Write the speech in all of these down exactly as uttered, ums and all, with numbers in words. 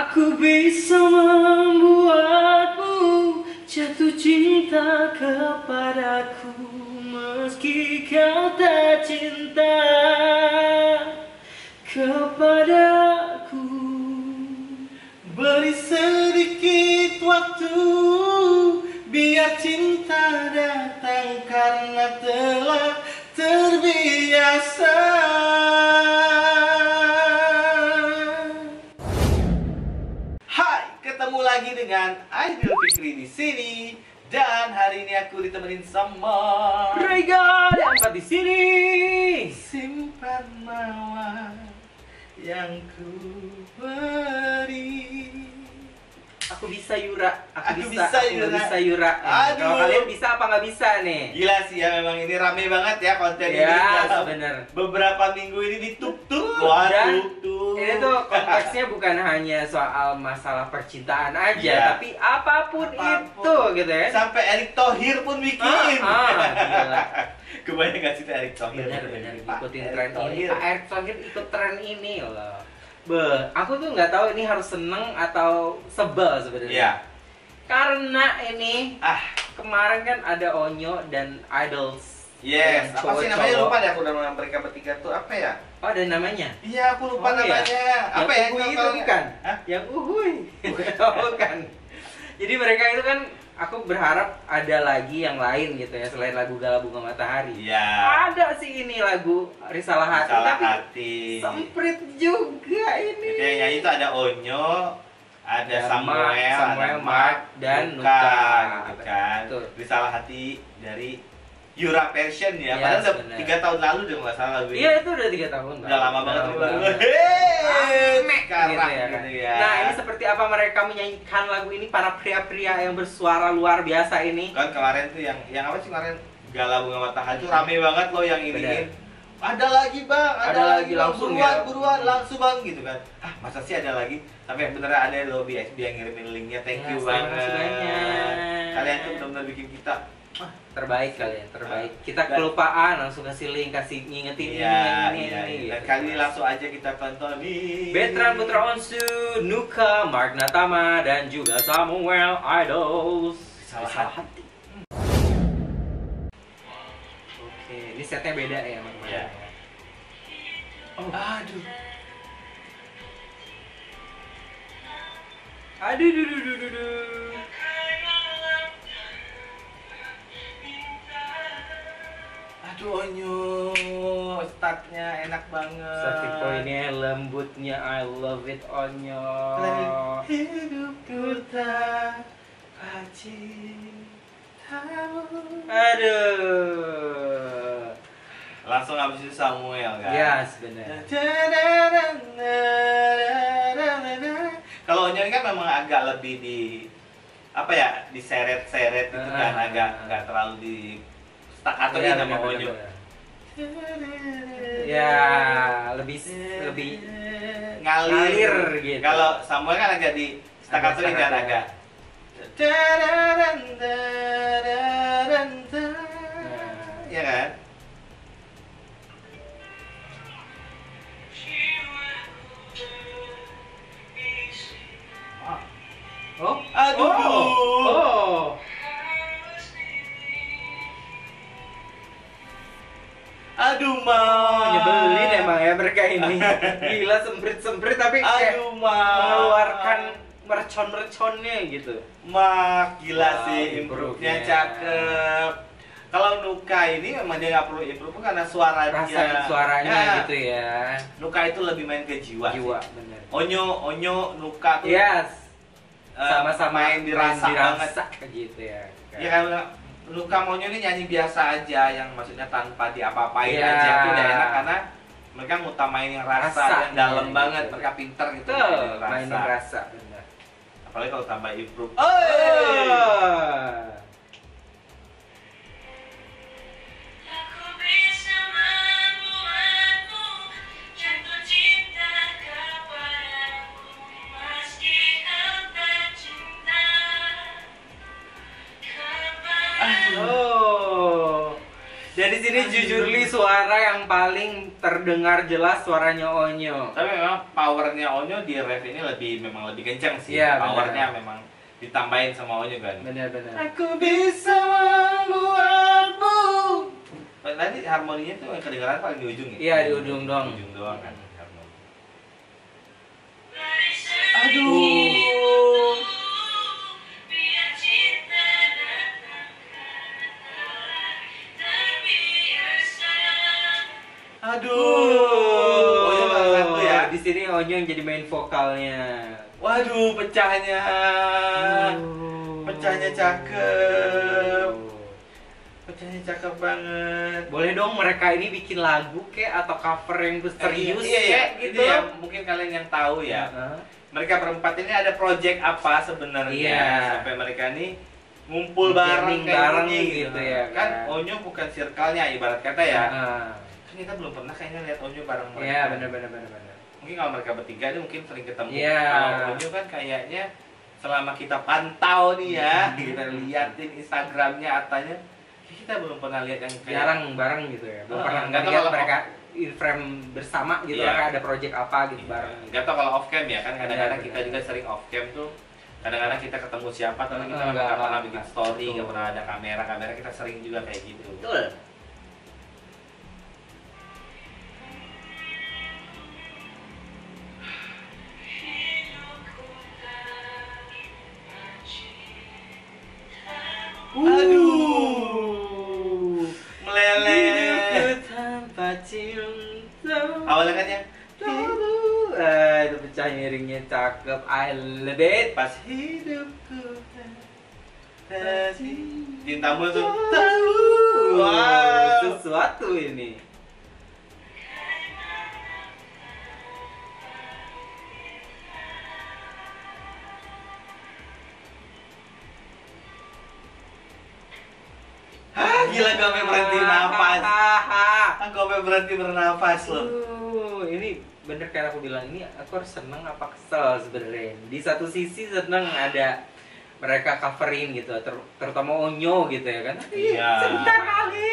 Aku bisa membuatmu jatuh cinta kepadaku, meski kau tak cinta kepadaku. Beri sedikit waktu, biar cinta datang karena telah terbiasa. Hai, ketemu lagi dengan Aidil Fikri di sini. Dan hari ini aku ditemenin sama Rega ada empat di sini. Simpan mawar yang ku beri. Aku bisa Yura, aku, Aku bisa, bisa, aku Yura. bisa Yura. Aduh. Kalau kalian bisa apa nggak bisa nih? Gila sih ya, memang ini rame banget ya konten ini. Ya, Dalam bener. beberapa minggu ini dituk-tuk. Dan Waduh, tuk. ini tuh konteksnya bukan hanya soal masalah percintaan aja, Iya. tapi apapun, Apapun. itu gitu ya. Sampai Erick Thohir pun bikin. Ah, ah, gila. Kebanyakan gak sih itu Erick Thohir? Benar-benar Pak ikutin Erick tren ini. Thohir. Pak Erick Thohir ikut tren ini loh. Be, aku tuh nggak tahu ini harus seneng atau sebel sebenarnya. Iya. Karena ini Ah, kemarin kan ada Onyo dan Idols. yes. yang Apa sih namanya? cowok-cowok. Lupa deh aku nama mereka bertiga tuh apa ya? Oh, ada namanya. Iya, aku lupa Oh, iya. namanya. Apa ya? Yang uhuy itu kalau- bukan? Hah? Yang uhuy. Oh, bukan. Jadi mereka itu kan, aku berharap ada lagi yang lain gitu ya, selain lagu Galau Bunga Matahari. Iya. Ada sih ini lagu Risalah Hati, Salah tapi hati. semprit juga ini. Itu yang nyanyi itu ada Onyo, ada Ada Samuel, Mark, Samuel, ada Mark, dan Nuka, Nuka. gitu kan. Betul. Risalah hati dari Yura Passion ya. Yes, Padahal udah benar. tiga tahun lalu deh nggak salah lagu ini. Iya, itu udah tiga tahun. Bang. Udah lama banget. Udah tuh lama lagu. banget. Hei, Rame sekarang gitu ya, kan? gitu ya. Nah, ini seperti apa mereka menyanyikan lagu ini, para pria-pria yang bersuara luar biasa ini. Kan kemarin tuh yang yang apa sih kemarin Galau Bunga Matahari tuh rame banget loh yang ini. Benar. Ada lagi bang, ada, Ada lagi Bang. langsung buruan, ya. buruan langsung bang gitu kan. Ah masa sih ada lagi? Tapi beneran ada loh B X B yang ngirimin linknya. Thank Yes, you terima banget. kasih banyak. Kalian tuh benar-benar bikin kita. Ah, terbaik kalian, terbaik. Ah, Kita dan- kelupaan langsung kasih link, kasih ngingetin ini, Iya, ini, iya, ini, iya. gitu. Dan kali ini langsung aja kita tonton nih. Betran Putra Onsu, Nuka, Mark Natama, dan juga Samuel Idols. Salah hati. Oke, ini setnya beda ya, Mang. Iya. Oh, Aduh. aduh, duh, duh, duh, duh, duh. Aduh Onyo, startnya enak banget. Sakit poinnya, lembutnya, I love it Onyo. Hidupku tak cintamu. Aduh. Langsung habis itu Samuel kan? Yes, benar. Kalau Onyo ini kan memang agak lebih di apa ya, diseret-seret gitu kan, Ah. agak nggak terlalu di staccato Iya, nih nama benar, Onyo. benar. Ya, lebih lebih ngalir, ngalir gitu. Kalau Samuel kan agak di staccato Agak nih kan staccato. agak. Ya kan? Oh, Aduh. Oh. oh. Aduh mah. Nyebelin emang ya mereka ini. Gila semprit-semprit tapi kayak Aduh mah. mengeluarkan mercon-merconnya gitu. Mak gila Wow, sih, improve-nya. improve-nya cakep. Kalau Nuka ini memang dia nggak perlu improve karena suara Rasa dia. suaranya Ya, gitu ya. Nuka itu lebih main ke jiwa. Jiwa sih. bener. Onyo, Onyo, Nuka tuh Yes. eh, Sama-sama main dirasa banget. dirasa gitu ya. Ya kan Nuka Monyo ini nyanyi biasa aja, yang maksudnya tanpa diapa-apain Iya. aja tuh udah enak karena mereka ngutamain yang rasa, Rasa, yang dalam iya, banget, gitu. mereka pinter gitu Betul, mainin mainin rasa bener. Apalagi kalau tambah improve. Oh. Aduh. Oh. Dari di sini jujur li suara yang paling terdengar jelas suaranya Onyo. Tapi memang powernya Onyo di ref ini lebih memang lebih kencang sih. Iya, Powernya benar. memang ditambahin sama Onyo kan. Benar-benar. Aku bisa membuatmu. Tadi harmoninya tuh yang kedengaran paling di ujung ya? Iya, di ujung doang. Di ujung doang kan harmoni. Aduh. Aduh. Onyo nomor satu ya. Di sini Onyo yang jadi main vokalnya. Waduh, pecahnya. Pecahnya cakep. Pecahnya cakep banget. Boleh dong mereka ini bikin lagu kek atau cover yang serius iya, iya, kek iya. gitu. Ini ya mungkin kalian yang tahu ya. Heeh. Mereka berempat ini ada project apa sebenarnya Iya. sampai mereka nih ngumpul bareng Jamming kayak bareng gini gitu ya, kan. kan? Onyo bukan circle-nya ibarat kata ya. Heeh. Kan kita belum pernah kayaknya lihat Onyo bareng mereka. Iya, benar-benar benar-benar. Mungkin kalau mereka bertiga nih mungkin sering ketemu. Iya. Kalau Onyo kan kayaknya selama kita pantau nih ya, Hmm. kita liatin Instagramnya Atanya, kita belum pernah lihat yang kayak Jarang bareng gitu ya. Belum Ah, pernah nggak tahu lihat kalau- mereka in frame bersama gitu Iya. mereka ada project apa gitu Iya. bareng. Gak tau kalau off cam ya kan kadang-kadang Iya, kita benar. juga sering off cam tuh. Kadang-kadang kita ketemu siapa tapi kita Enggak, nggak pernah enggak. bikin story, Betul. nggak pernah ada kamera, kamera kita sering juga kayak gitu. Betul. Aduh, meleleh. Hidupku tanpa cinta. Awalnya kan yang Ah, itu pecah miringnya cakep. I love it. pas hidupku kasih cintamu tuh. Wow, Wow. sesuatu ini. Hah, gila gue sampai berhenti nafas. Hahaha. Aku sampai berhenti bernafas loh. Uh, ini bener kayak aku bilang, ini aku harus seneng apa kesel sebenarnya. Di satu sisi seneng ada mereka coverin gitu, ter- terutama Onyo gitu ya kan. Iya. Sebentar kali.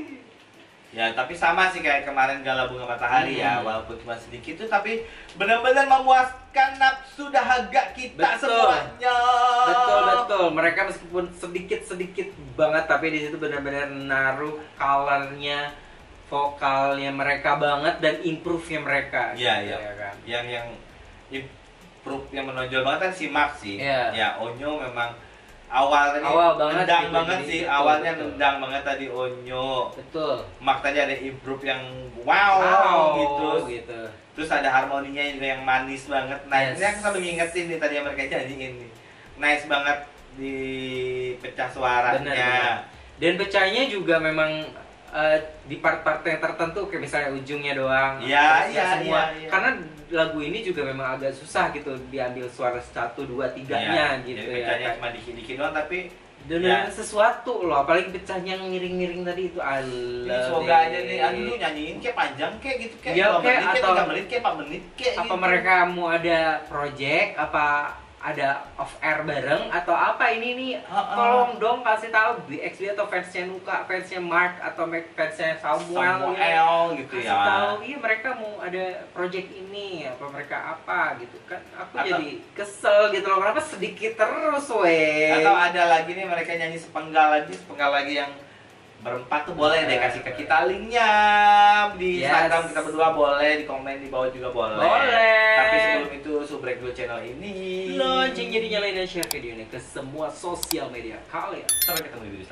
Ya tapi sama sih kayak kemarin Gala Bunga Matahari ya, Hmm. walaupun cuma sedikit tuh tapi benar-benar memuaskan nafsu dahaga kita Betul. semuanya. Betul betul. Mereka meskipun sedikit sedikit banget, tapi di situ benar-benar naruh colornya, vokalnya mereka banget dan improve-nya mereka. Iya gitu iya. ya kan. Yang yang improve yang menonjol banget kan si Mark sih. Iya. Ya Onyo memang awalnya Awal banget nendang gitu, banget jadi sih. betul, Awalnya betul. nendang banget tadi Onyo. Betul. Mark tadi ada improve yang wow, Wow, gitu. gitu. Terus ada harmoninya juga yang manis banget. Nah, Yes. ini aku sambil ngingetin nih tadi yang mereka nyanyiin nih. Nice banget di pecah suaranya. Benar, benar. Dan pecahnya juga memang eh, di part-part yang tertentu kayak misalnya ujungnya doang. Iya, terus nggak iya, semua. iya, iya. Karena lagu ini juga memang agak susah gitu diambil suara satu dua tiganya Iya, gitu jadi ya. pecahnya kan. cuma dikit-dikit doang tapi Dan ya. sesuatu loh, apalagi pecahnya yang miring-miring tadi itu I ini love semoga it. aja nih, aduh lu nyanyiin kayak panjang kayak gitu kayak Iya, dua kayak menit kayak atau- tiga menit kayak empat menit kayak Apa gitu. mereka mau ada project, apa ada off air bareng atau apa ini nih? Ha-ha. Tolong dong kasih tahu B X B atau fansnya Nuka, fansnya Mark atau fansnya Samuel, Samuel gitu kasih ya. tahu, iya mereka mau ada project ini apa mereka apa gitu kan. Aku Atau- jadi kesel gitu loh, kenapa sedikit terus weh. Atau ada lagi nih mereka nyanyi sepenggal lagi, sepenggal lagi yang berempat tuh boleh deh kasih ke kita linknya di Yes. Instagram kita berdua, boleh di komen di bawah juga boleh. Boleh. Tapi sebelum itu subrek dulu channel ini. Lonceng jadi nyalain dan share video ini ke semua sosial media kalian. Sampai ketemu di video